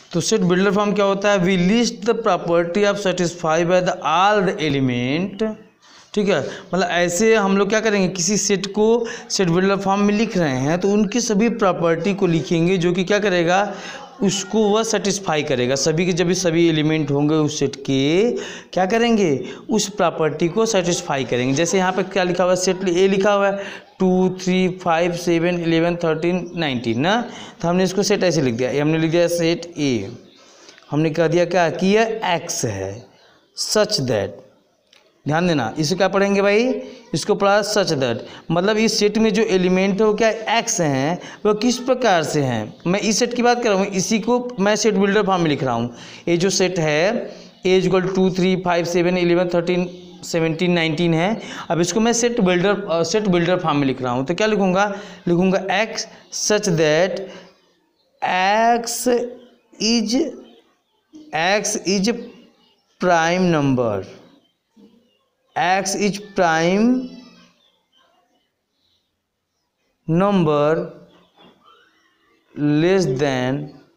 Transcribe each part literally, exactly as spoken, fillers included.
तो set builder form क्या होता है, we list the property of satisfy by the all the element, ठीक है। मतलब ऐसे हम लोग क्या करेंगे, किसी सेट को सेट बिल्डर फॉर्म में लिख रहे हैं तो उनकी सभी प्रॉपर्टी को लिखेंगे जो कि क्या करेगा, उसको वह सेटिस्फाई करेगा। सभी के जब भी सभी एलिमेंट होंगे उस सेट के, क्या करेंगे, उस प्रॉपर्टी को सेटिस्फाई करेंगे। जैसे यहाँ पे क्या लिखा हुआ है, सेट ए लिखा हुआ है two three five seven eleven thirteen nineteen ना, तो हमने इसको सेट ऐसे लिख दिया, हमने लिख दिया सेट ए, हमने कह दिया क्या कि यह एक्स है, सच दैट, ध्यान देना इसे क्या पढ़ेंगे भाई, इसको पढ़ा सच दैट, मतलब इस सेट में जो एलिमेंट है वो क्या एक्स हैं, वो किस प्रकार से हैं। मैं इस सेट की बात कर रहा हूँ, इसी को मैं सेट बिल्डर फॉर्म में लिख रहा हूँ। ये जो सेट है A equal to three five seven eleven thirteen seventeen nineteen है, अब इसको मैं set builder set builder form में लिख रहा हूँ। तो क्या लिखूँगा, लिखूँगा x such that x is x is prime number, x is prime number less than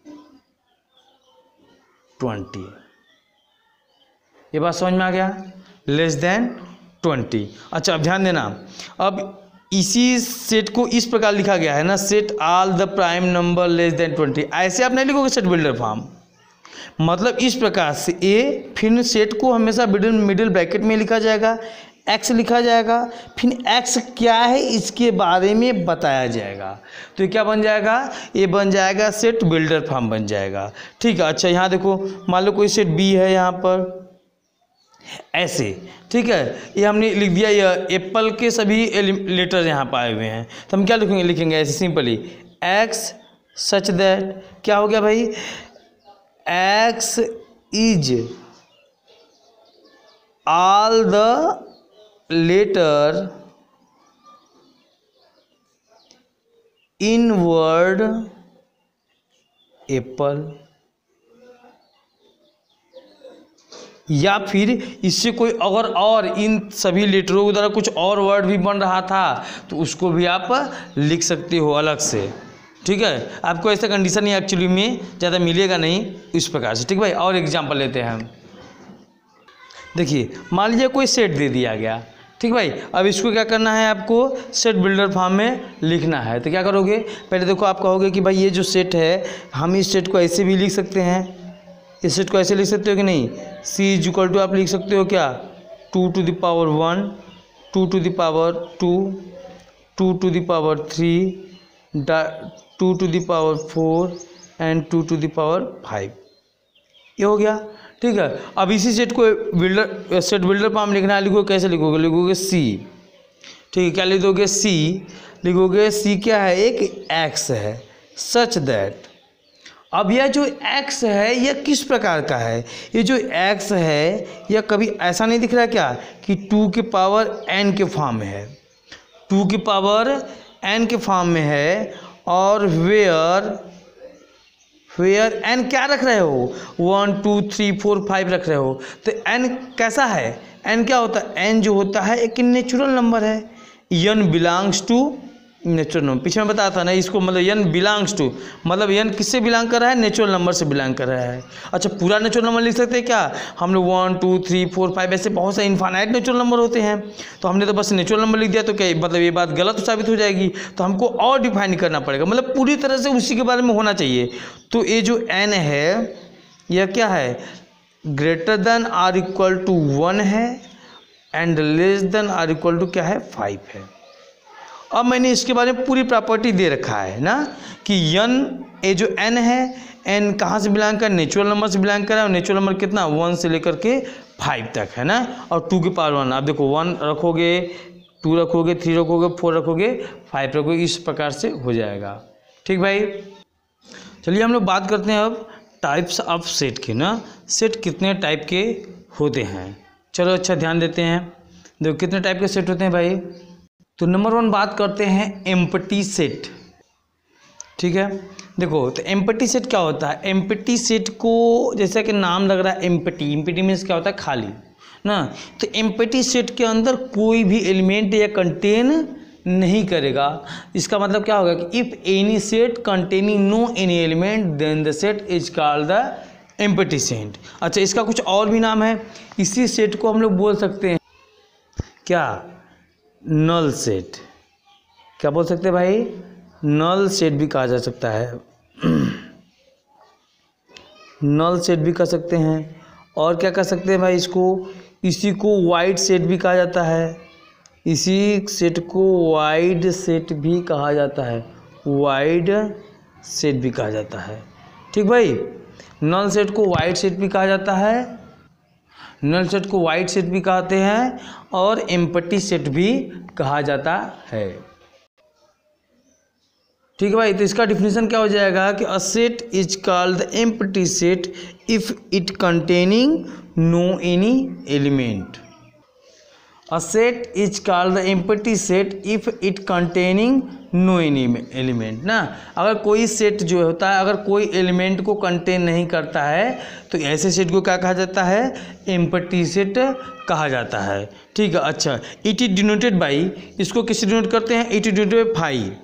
twenty. ये बात समझ में आ गया, लेस देन ट्वेंटी। अच्छा अब ध्यान देना, अब इसी सेट को इस प्रकार लिखा गया है ना, set all the prime number less than twenty, ऐसे आप नहीं लिखोगे सेट बिल्डर फॉर्म, मतलब इस प्रकार से ए, फिर सेट को हमेशा मिडिल मिडिल ब्रैकेट में लिखा जाएगा, एक्स लिखा जाएगा, फिर एक्स क्या है इसके बारे में बताया जाएगा, तो ये क्या बन जाएगा, ये बन जाएगा सेट बिल्डर फॉर्म बन जाएगा, ठीक है। अच्छा यहाँ देखो, मान लो कोई सेट बी है यहाँ पर ऐसे, ठीक है, ये हमने लिख दिया, ये एप्पल के सभी लेटर यहाँ पर आए हुए हैं, तो हम क्या लिखेंगे, लिखेंगे ऐसे सिंपली एक्स सच दैट, क्या हो गया भाई, x is all the letter in word apple, या फिर इससे कोई अगर और इन सभी लेटरों के द्वारा कुछ और वर्ड भी बन रहा था तो उसको भी आप लिख सकते हो अलग से, ठीक है। आपको ऐसा कंडीशन ही एक्चुअली में ज़्यादा मिलेगा नहीं इस प्रकार से, ठीक भाई। और एग्जांपल लेते हैं हम, देखिए मान लीजिए कोई सेट दे दिया गया, ठीक भाई, अब इसको क्या करना है, आपको सेट बिल्डर फॉर्म में लिखना है। तो क्या करोगे, पहले देखो आप कहोगे कि भाई ये जो सेट है हम इस सेट को ऐसे भी लिख सकते हैं, इस सेट को ऐसे लिख सकते हो कि नहीं, सी इज इक्वल टू आप लिख सकते हो क्या, two to the power one, two to the power two, two to the power three, two to the power four and two to the power five, ये हो गया, ठीक है। अब इसी सेट को बिल्डर सेट बिल्डर फॉर्म लिखना है, लिखोगे कैसे लिखोगे, लिखोगे सी, ठीक है, क्या लिख दोगे सी, लिखोगे सी क्या है, एक एक्स है, सच दैट, अब यह जो एक्स है यह किस प्रकार का है, ये जो एक्स है यह कभी ऐसा नहीं दिख रहा क्या कि टू के पावर एन के फॉर्म में है, टू की पावर एन के फॉर्म में है, और वेयर वेयर एन क्या रख रहे हो, one two three four five रख रहे हो, तो एन कैसा है, एन क्या होता है, एन जो होता है एक नेचुरल नंबर है, n belongs to natural number, पीछे में बताया था ना इसको, मतलब एन बिलोंग्स टू, मतलब एन किससे बिलोंग कर रहा है, नेचुरल नंबर से बिलोंग कर रहा है। अच्छा पूरा नेचुरल नंबर लिख सकते हैं क्या, हम लोग one two three four five ऐसे बहुत से इनफाइनाइट नेचुरल नंबर होते हैं, तो हमने तो बस नेचुरल नंबर लिख दिया, तो क्या मतलब ये बात गलत साबित हो जाएगी, तो हमको और डिफाइन करना पड़ेगा, मतलब पूरी तरह से उसी के बारे में होना चाहिए। तो ये जो एन है यह क्या है, greater than or equal to one है and less than or equal to क्या है, फाइव है। अब मैंने इसके बारे में पूरी प्रॉपर्टी दे रखा है ना कि यन ए जो एन है, एन कहाँ से बिलोंग कर, नेचुरल नंबर से बिलोंग कर रहा है, और नेचुरल नंबर कितना, वन से लेकर के फाइव तक है ना, और टू के पावर वन, आप देखो वन रखोगे, टू रखोगे, थ्री रखोगे, फोर रखोगे, फाइव रखोगे, इस प्रकार से हो जाएगा, ठीक भाई। चलिए हम लोग बात करते हैं अब टाइप्स ऑफ सेट के ना, सेट कितने टाइप के होते हैं, चलो अच्छा ध्यान देते हैं। देखो कितने टाइप के सेट होते हैं भाई, तो नंबर वन बात करते हैं एम्प्टी सेट, ठीक है। देखो तो एम्प्टी सेट क्या होता है, एम्प्टी सेट को जैसा कि नाम लग रहा है एम्प्टी, एम्प्टी मीन्स क्या होता है, खाली ना, तो एम्प्टी सेट के अंदर कोई भी एलिमेंट या कंटेन नहीं करेगा। इसका मतलब क्या होगा कि if any set containing no any element then the set is called the empty set. अच्छा, इसका कुछ और भी नाम है। इसी सेट को हम लोग बोल सकते हैं क्या, नल सेट। क्या बोल सकते हैं भाई, नल सेट भी कहा जा सकता है, नल सेट भी कह सकते हैं। और क्या कह सकते हैं भाई इसको, इसी को वाइड सेट भी कहा जाता है, इसी सेट को वाइड सेट भी कहा जाता है, वाइड सेट भी कहा जाता है। ठीक भाई, नल सेट को वाइड सेट भी कहा जाता है, नल सेट को वाइड सेट भी कहते हैं और एम्प्टी सेट भी कहा जाता है। ठीक है भाई, तो इसका डिफिनेशन क्या हो जाएगा कि a set is called the empty set if it containing no any element. A set is called the empty set if it containing no any element ना। अगर कोई सेट जो होता है अगर कोई एलिमेंट को कंटेन नहीं करता है तो ऐसे सेट को क्या कहा जाता है, एम्प्टी सेट कहा जाता है। ठीक है। अच्छा, इट इज डिनोटेड बाई, इसको किससे डिनोट करते हैं, it is denoted by phi,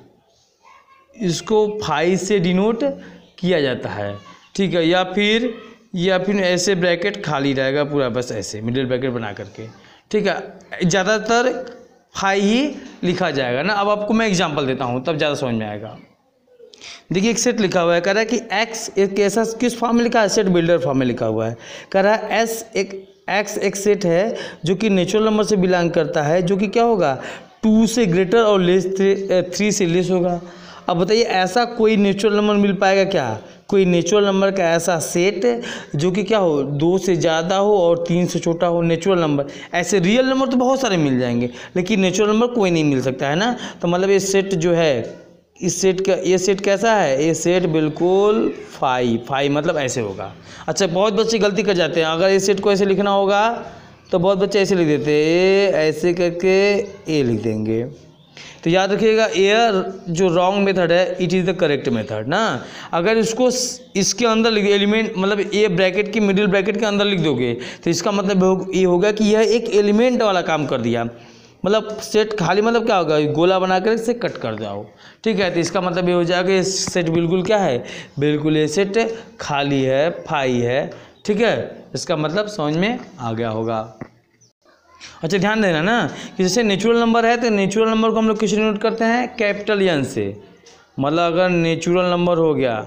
इसको फाई से डिनोट किया जाता है। ठीक है, या फिर या फिर ऐसे ब्रैकेट खाली रहेगा पूरा, बस ऐसे मिडिल ब्रैकेट बना करके। ठीक है, ज़्यादातर फाई ही लिखा जाएगा ना। अब आपको मैं एग्जांपल देता हूँ तब ज़्यादा समझ में आएगा। देखिए एक सेट लिखा हुआ है, कह रहा है कि एक्स एक ऐसा किस फॉर्म में लिखा है, सेट बिल्डर फॉर्म में लिखा हुआ है। कह रहा है एस एक एक्स एक सेट है जो कि नेचुरल नंबर से बिलोंग करता है, जो कि क्या होगा, टू से ग्रेटर और लेस थ्री से लेस होगा। अब बताइए ऐसा कोई नेचुरल नंबर मिल पाएगा क्या, कोई नेचुरल नंबर का ऐसा सेट जो कि क्या हो, दो से ज़्यादा हो और तीन से छोटा हो, नेचुरल नंबर। ऐसे रियल नंबर तो बहुत सारे मिल जाएंगे लेकिन नेचुरल नंबर कोई नहीं मिल सकता है ना। तो मतलब ये सेट जो है, इस सेट का ये सेट कैसा है, ये सेट बिल्कुल फाई फाई मतलब ऐसे होगा। अच्छा, बहुत बच्चे गलती कर जाते हैं, अगर इस सेट को ऐसे लिखना होगा तो बहुत बच्चे ऐसे लिख देते हैं, ए ऐसे करके ए लिख देंगे। तो याद रखिएगा ये जो रॉन्ग मेथड है, it is the correct method ना। अगर इसको इसके अंदर लिख एलिमेंट मतलब ए ब्रैकेट की मिडिल ब्रैकेट के अंदर लिख दोगे तो इसका मतलब ये होगा कि यह एक एलिमेंट वाला काम कर दिया। मतलब सेट खाली मतलब क्या होगा, गोला बनाकर इसे कट कर जाओ। ठीक है, तो इसका मतलब ये हो जाएगा ये सेट बिल्कुल क्या है, बिल्कुल ये सेट खाली है, फाई है। ठीक है, इसका मतलब समझ में आ गया होगा। अच्छा, ध्यान देना ना कि जैसे नेचुरल नंबर है तो नेचुरल नंबर को हम लोग किससे डिनोट करते हैं, कैपिटल एन से। मतलब अगर नेचुरल नंबर हो गया,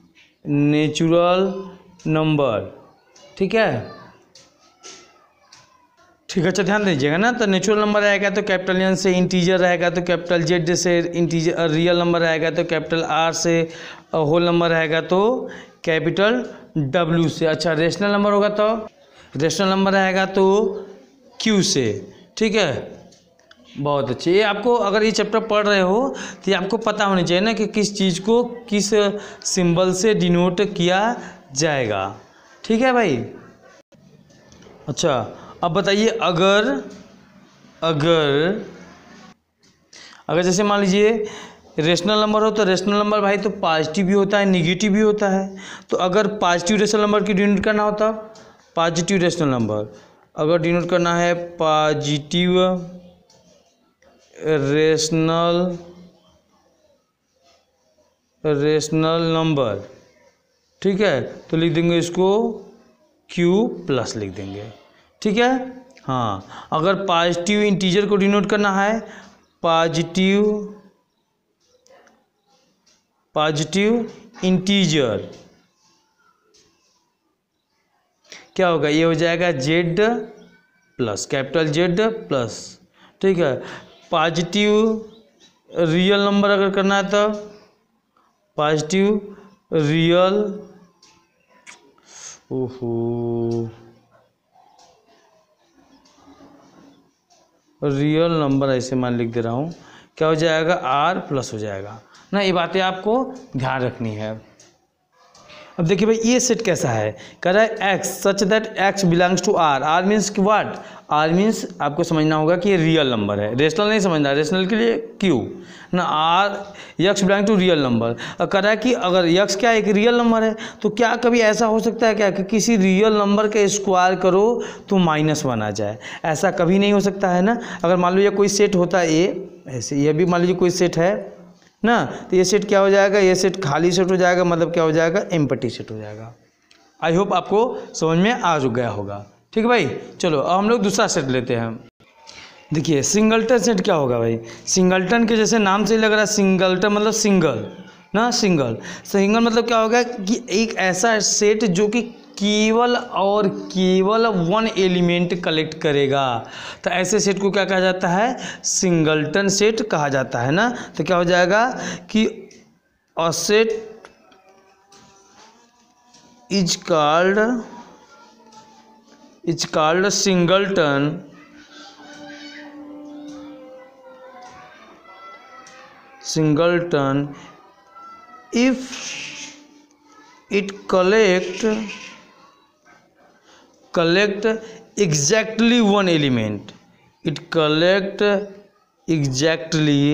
नेचुरल नंबर, ठीक है ठीक है। अच्छा, ध्यान दीजिएगा ना, तो नेचुरल नंबर रहेगा तो कैपिटल एन से, इंटीजर रहेगा तो कैपिटल जेड से, इंटीजर रियल नंबर रहेगा तो कैपिटल आर से, होल नंबर रहेगा तो कैपिटल डब्ल्यू से। अच्छा, रेशनल नंबर होगा तो रेशनल नंबर रहेगा तो क्यू से। ठीक है, बहुत अच्छे। ये आपको अगर ये चैप्टर पढ़ रहे हो तो ये आपको पता होना चाहिए ना कि किस चीज़ को किस सिंबल से डिनोट किया जाएगा। ठीक है भाई। अच्छा, अब बताइए अगर अगर अगर जैसे मान लीजिए रेशनल नंबर हो तो रेशनल नंबर भाई तो पॉजिटिव भी होता है, निगेटिव भी होता है। तो अगर पॉजिटिव रेशनल नंबर की डिनोट करना होता, पॉजिटिव रेशनल नंबर अगर डिनोट करना है, पॉजिटिव रेशनल रेशनल नंबर, ठीक है, तो लिख देंगे इसको Q प्लस लिख देंगे। ठीक है। हाँ, अगर पॉजिटिव इंटीजर को डिनोट करना है, पॉजिटिव पॉजिटिव इंटीजर क्या होगा, ये हो जाएगा Z plus capital Z plus. ठीक है। पॉजिटिव रियल नंबर अगर करना है तो पॉजिटिव रियल, ओहो रियल नंबर ऐसे मान लिख दे रहा हूँ, क्या हो जाएगा, आर प्लस हो जाएगा ना। ये बातें आपको ध्यान रखनी है। अब देखिए भाई ये सेट कैसा है, कह रहा है x such that x belongs to R. R means कि व्हाट, आर मीन्स आपको समझना होगा कि ये रियल नंबर है, रेशनल नहीं समझना, रेशनल के लिए क्यू ना, R x belong to real number. और कह रहा है कि अगर यक्स क्या एक रियल नंबर है तो क्या कभी ऐसा हो सकता है क्या कि किसी रियल नंबर का स्क्वायर करो तो माइनस वन आ जाए, ऐसा कभी नहीं हो सकता है ना। अगर मान लो ये कोई सेट होता है ए ऐसे यह भी मान लीजिए कोई सेट है ना, तो ये सेट क्या हो जाएगा, ये सेट खाली सेट हो जाएगा, मतलब क्या हो जाएगा, एम्प्टी सेट हो जाएगा। आई होप आपको समझ में आ गया होगा। ठीक है भाई, चलो अब हम लोग दूसरा सेट लेते हैं। देखिए सिंगल्टन सेट क्या होगा भाई, सिंगल्टन के जैसे नाम से लग रहा है, सिंगल्टन मतलब सिंगल ना, सिंगल सिंगल मतलब क्या होगा कि एक ऐसा सेट जो कि केवल और केवल वन एलिमेंट कलेक्ट करेगा, तो ऐसे सेट को क्या कहा जाता है, सिंगल्टन सेट कहा जाता है ना। तो क्या हो जाएगा कि a set is called is called singleton singleton if it collect collect exactly one element, it collect exactly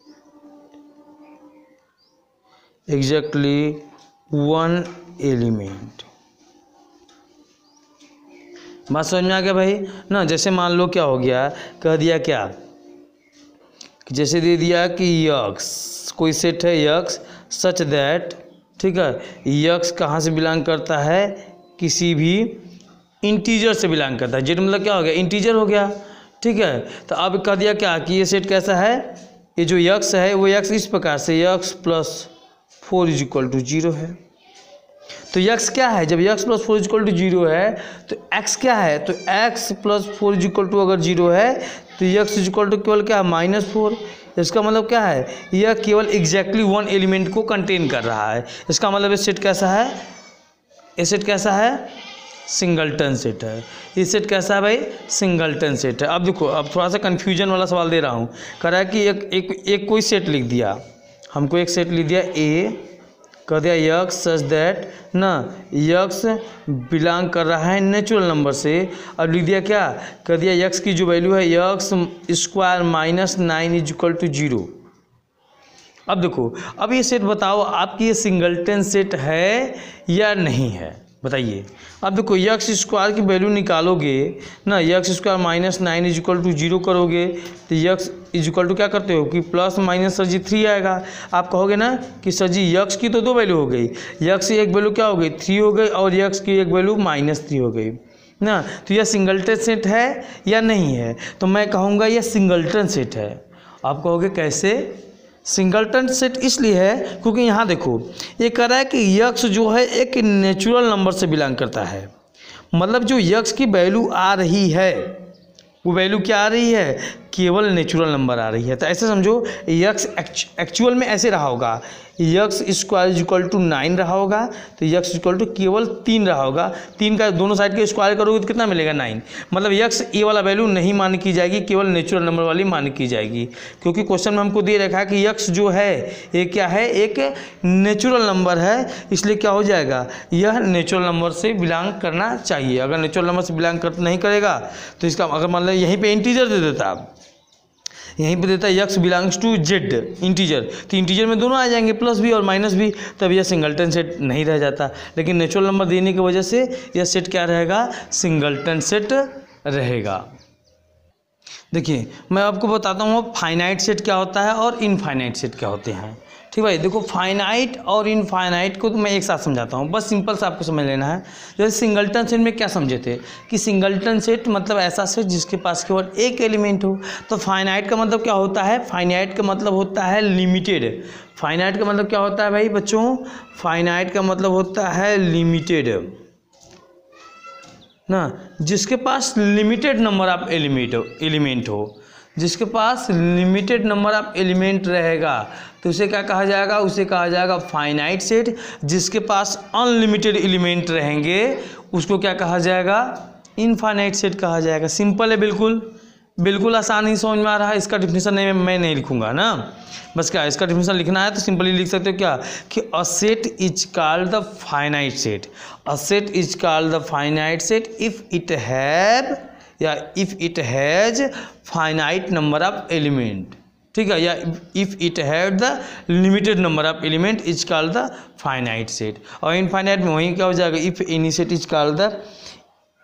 exactly one element। बात समझ में आ गया भाई ना। जैसे मान लो क्या हो गया, कह दिया क्या, जैसे दे दिया कि यक्स कोई सेट है यक्स सच दैट, ठीक है, यक्स कहाँ से बिलोंग करता है, किसी भी इंटीजर से बिलोंग करता है। जेड मतलब क्या हो गया, इंटीजर हो गया। ठीक है, तो अब कह दिया क्या कि ये सेट कैसा है, ये जो यक्स है वो यक्स इस प्रकार से x plus four is equal to zero है। तो यक्स क्या है, जब x plus four is equal to zero है तो एक्स क्या है, तो x plus four is equal to अगर जीरो है तो यक्स इज इक्वल टू केवल क्या है, माइनस फोर। इसका मतलब क्या है, यह केवल एग्जैक्टली वन एलिमेंट को कंटेन कर रहा है। इसका मतलब ये सेट कैसा है, ये सेट कैसा है, सिंगल्टन सेट है। ये सेट कैसा है भाई, सिंगल्टन सेट है। अब देखो, अब थोड़ा सा कन्फ्यूजन वाला सवाल दे रहा हूँ। कह रहा है कि एक एक एक कोई सेट लिख दिया, हमको एक सेट लिख दिया ए, कह दिया यक्स सच दैट ना यक्स बिलोंग कर रहा है नेचुरल नंबर से। अब लिख दिया क्या, कह दिया यक्स की जो वैल्यू है x square minus nine is equal to zero. अब देखो, अब ये सेट बताओ आपकी ये सिंगल्टन सेट है या नहीं है, बताइए। अब देखो यक्स स्क्वायर की वैल्यू निकालोगे ना, x square minus nine is equal to zero करोगे तो यक्स इज इक्वल टू क्या करते हो कि plus minus sir ji three आएगा। आप कहोगे ना कि सर जी यक्स की तो दो वैल्यू हो गई, यक्स की एक वैल्यू क्या हो गई, थ्री हो गई, और यक्स की एक वैल्यू माइनस थ्री हो गई ना। तो यह सिंगल्टन सेट है या नहीं है, तो मैं कहूँगा यह सिंगल्टन सेट है। आप कहोगे कैसे, सिंगल्टन सेट इसलिए है क्योंकि यहाँ देखो ये कह रहा है कि यक्स जो है एक नेचुरल नंबर से बिलोंग करता है, मतलब जो यक्स की वैल्यू आ रही है वो वैल्यू क्या आ रही है, केवल नेचुरल नंबर आ रही है। तो ऐसे समझो यक्स एक्चुअल में ऐसे रहा होगा, x square is equal to nine रहा होगा, तो यक्स इक्वल टू केवल तीन रहा होगा। तीन का दोनों साइड के स्क्वायर करोगे तो कितना मिलेगा, नाइन। मतलब यक्स ए वाला वैल्यू नहीं मान की जाएगी, केवल नेचुरल नंबर वाली मान की जाएगी, क्योंकि क्वेश्चन में हमको दे रखा है कि यक्स जो है ये क्या है, एक नेचुरल नंबर है, इसलिए क्या हो जाएगा, यह नेचुरल नंबर से बिलोंग करना चाहिए। अगर नेचुरल नंबर से बिलोंग कर नहीं करेगा तो इसका अगर मान लो यहीं पर इंटीजर दे देता, यहीं पे देता है x belongs to Z integer, तो इंटीजर में दोनों आ जाएंगे, प्लस भी और माइनस भी, तब यह सिंगल्टन सेट नहीं रह जाता। लेकिन नेचुरल नंबर देने की वजह से यह सेट क्या रहेगा, सिंगल्टन सेट रहेगा। देखिए मैं आपको बताता हूँ फाइनाइट सेट क्या होता है और इनफाइनाइट सेट क्या होते हैं। ठीक भाई, देखो फाइनाइट और इनफाइनाइट को तो मैं एक साथ समझाता हूँ, बस सिंपल से आपको समझ लेना है। जैसे सिंगल्टन सेट में क्या समझे थे कि सिंगल्टन सेट मतलब ऐसा सेट जिसके पास केवल एक एलिमेंट हो। तो फाइनाइट का मतलब क्या होता है, फाइनाइट का मतलब होता है लिमिटेड। फाइनाइट का मतलब क्या होता है भाई बच्चों, फाइनाइट का मतलब होता है लिमिटेड ना, जिसके पास limited number of element element हो, जिसके पास लिमिटेड नंबर ऑफ एलिमेंट रहेगा तो उसे क्या कहा जाएगा, उसे कहा जाएगा फाइनाइट सेट। जिसके पास अनलिमिटेड एलिमेंट रहेंगे उसको क्या कहा जाएगा, इनफाइनाइट सेट कहा जाएगा। सिंपल है, बिल्कुल बिल्कुल आसान ही समझ में आ रहा है। इसका डिफिनेशन नहीं मैं नहीं लिखूंगा ना, बस क्या इसका डिफिनेशन लिखना है तो सिंपली लिख सकते हो क्या कि a set is called the finite set. A set is called the finite set if it have या if it has finite number of element. ठीक है, या if it have the limited number of element is called the finite set. और infinite में वहीं क्या हो जाएगा, if any set is called the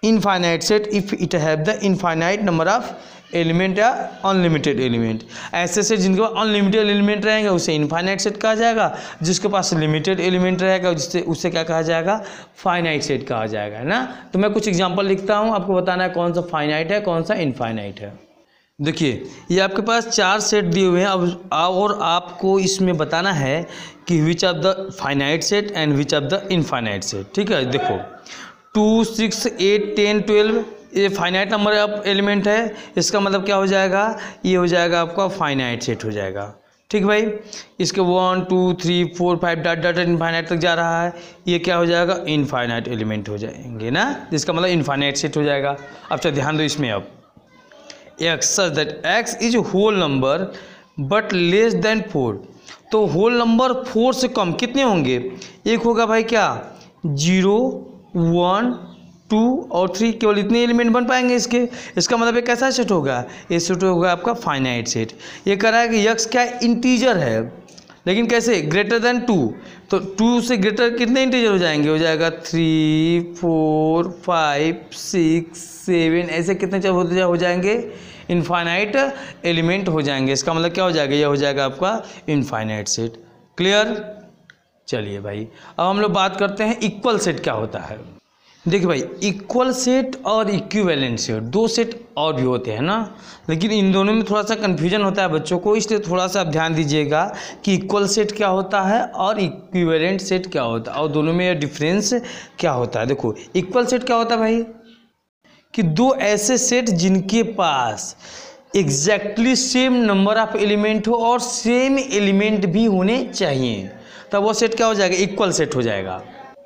infinite set if it have the infinite number of element या अनलिमिटेड एलिमेंट। ऐसे set जिनके पास अनलिमिटेड एलिमेंट रहेंगे उसे इनफाइनाइट सेट कहा जाएगा, जिसके पास लिमिटेड एलिमेंट रहेगा जिससे उससे क्या कहा जाएगा, फाइनाइट सेट कहा जाएगा, है ना। तो मैं कुछ एग्जांपल लिखता हूँ, आपको बताना है कौन सा फाइनाइट है कौन सा इनफाइनाइट है। देखिए ये आपके पास चार सेट दिए हुए हैं, अब और आपको इसमें बताना है कि which of the finite set and which of the infinite set. ठीक है, देखो two six eight ten twelve ये फाइनाइट नंबर ऑफ एलिमेंट है, इसका मतलब क्या हो जाएगा, ये हो जाएगा आपका फाइनाइट सेट हो जाएगा। ठीक भाई, इसके one two three four five dot dot infinite तक जा रहा है, ये क्या हो जाएगा, इनफाइनाइट एलिमेंट हो जाएंगे ना, जिसका मतलब इनफाइनाइट सेट हो जाएगा। अब चलो ध्यान दो इसमें, अब x such that x is whole number but less than four, तो होल नंबर फोर से कम कितने होंगे, एक होगा भाई क्या, जीरो वन टू और थ्री, केवल इतने एलिमेंट बन पाएंगे इसके। इसका मतलब ये कैसा सेट होगा, ये सेट होगा आपका फाइनाइट सेट। ये कह रहा है कि यक्स क्या इंटीजर है, लेकिन कैसे, ग्रेटर देन टू, तो टू से ग्रेटर कितने इंटीजर हो जाएंगे, हो जाएगा three four five six seven, ऐसे कितने जब होते हो जाएंगे, इनफाइनाइट एलिमेंट हो जाएंगे। इसका मतलब क्या हो जाएगा, ये हो जाएगा आपका इनफाइनाइट सेट। क्लियर। चलिए भाई अब हम लोग बात करते हैं इक्वल सेट क्या होता है। देखिए भाई इक्वल सेट और इक्विवेलेंट सेट दो सेट और भी होते हैं ना, लेकिन इन दोनों में थोड़ा सा कन्फ्यूजन होता है बच्चों को, इसलिए थोड़ा सा आप ध्यान दीजिएगा कि इक्वल सेट क्या होता है और इक्विवेलेंट सेट क्या होता है और दोनों में डिफरेंस क्या होता है। देखो इक्वल सेट क्या होता है भाई, कि दो ऐसे सेट जिनके पास exactly same number of element हो और सेम एलिमेंट भी होने चाहिए, तब वो सेट क्या हो जाएगा, इक्वल सेट हो जाएगा।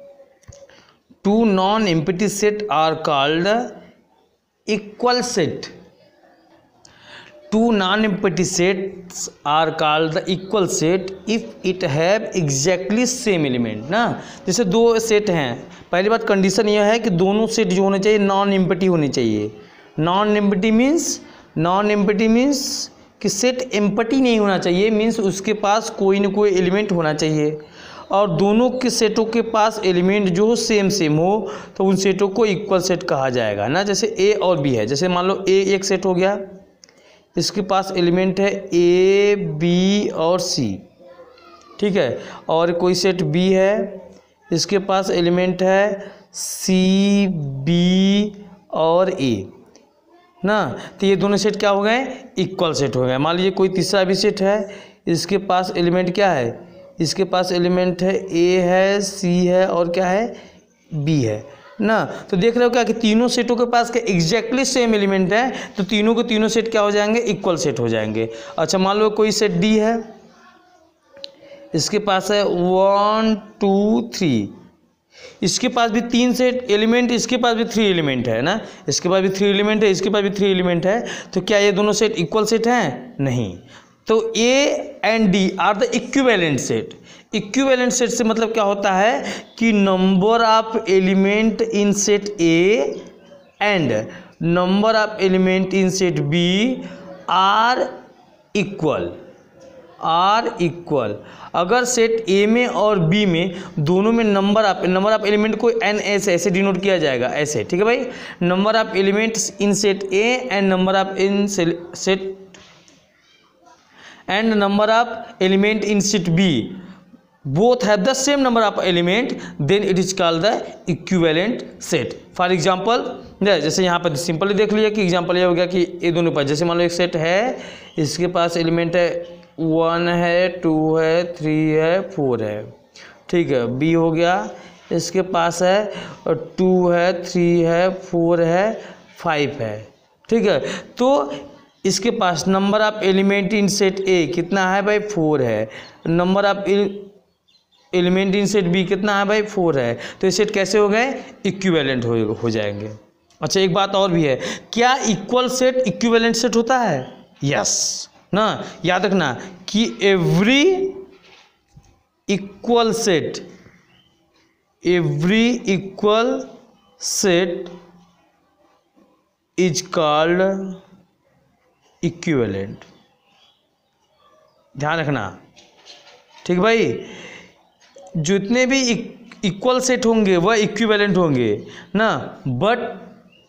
Two non-empty set are called equal set. Two non-empty sets are called the equal set if it have exactly same element ना। जैसे दो सेट हैं, पहली बात कंडीशन यह है कि दोनों सेट जो होने चाहिए नॉन एम्प्टी होने चाहिए। Non empty means non empty means कि सेट एम्प्टी नहीं होना चाहिए, मीन्स उसके पास कोई ना कोई एलिमेंट होना चाहिए, और दोनों के सेटों के पास एलिमेंट जो हो सेम सेम हो तो उन सेटों को इक्वल सेट कहा जाएगा ना। जैसे ए और बी है, जैसे मान लो ए एक सेट हो गया, इसके पास एलिमेंट है ए बी और सी, ठीक है, और कोई सेट बी है, इसके पास एलिमेंट है सी बी और ए ना, तो ये दोनों सेट क्या हो गए, इक्वल सेट हो गए। मान लीजिए कोई तीसरा भी सेट है, इसके पास एलिमेंट क्या है, इसके पास एलिमेंट है ए है सी है और क्या है, बी है ना। तो देख रहे हो क्या कि तीनों सेटों के पास के एग्जैक्टली सेम एलिमेंट है, तो तीनों के तीनों सेट क्या हो जाएंगे, इक्वल सेट हो जाएंगे। अच्छा मान लो कोई सेट डी है, इसके पास है वन टू थ्री, इसके पास भी तीन सेट एलिमेंट, इसके पास भी थ्री एलिमेंट है ना, इसके पास भी थ्री एलिमेंट है, इसके पास भी थ्री एलिमेंट है, तो क्या ये दोनों सेट इक्वल सेट हैं, नहीं। तो A and D are the equivalent set. Equivalent set से मतलब क्या होता है कि number of element in set A and number of element in set B are equal, are equal. अगर सेट ए में और बी में दोनों में number of number of element को एन एस ऐसे डिनोट किया जाएगा, ऐसे, ठीक है भाई, number of elements in set A and number of in set and number of element in set B both have the same number of element, then it is called the equivalent set. For example, जैसे यहाँ पर simply देख लिया कि example ये हो गया कि ये दोनों पास, जैसे मान लो एक सेट है, इसके पास एलिमेंट है वन है टू है थ्री है फोर है, ठीक है, बी हो गया, इसके पास है टू है थ्री है फोर है फाइव है, ठीक है। तो इसके पास number of element in set A कितना है भाई, फोर है, number of element in set B कितना है भाई, फोर है, तो ये सेट कैसे हो गए, इक्विवेलेंट हो हो जाएंगे। अच्छा एक बात और भी है, क्या इक्वल सेट इक्विवेलेंट सेट होता है, यस ना, याद रखना कि every equal set every equal set is called equivalent, ध्यान रखना, ठीक भाई। जितने भी इक्वल सेट होंगे वह इक्विवेलेंट होंगे ना, but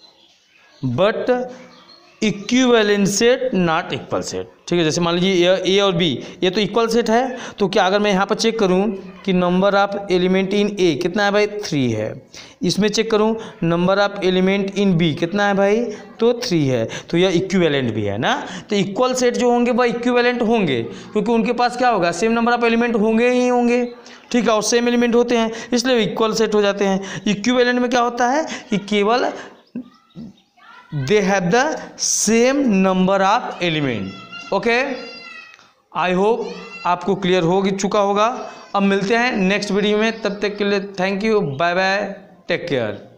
but equivalent set not equal set. ठीक है, जैसे मान लीजिए ए और बी ये तो इक्वल सेट है, तो क्या अगर मैं यहाँ पर चेक करूँ कि number of element in A कितना है भाई, थ्री है। इसमें चेक करूँ number of element in B कितना है भाई, तो थ्री है, तो यह इक्विवेलेंट भी है ना। तो इक्वल सेट जो होंगे वह इक्विवेलेंट होंगे, क्योंकि उनके पास क्या होगा, सेम नंबर ऑफ एलिमेंट होंगे ही होंगे। ठीक है, और सेम एलिमेंट होते हैं, इसलिए इक्वल सेट हो जाते हैं। इक्विवेलेंट में क्या होता है कि केवल they have the same number of element. Okay, I hope आपको क्लियर हो चुका होगा। अब मिलते हैं नेक्स्ट वीडियो में, तब तक के लिए thank you, bye bye, take care.